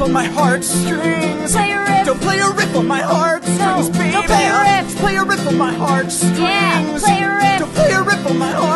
on my heartstrings. Play a riff. Don't play a riff on my heartstrings, No, baby. don't play a riff. Play a riff on my heartstrings. Yeah, play a riff. Don't play a riff on my heartstrings.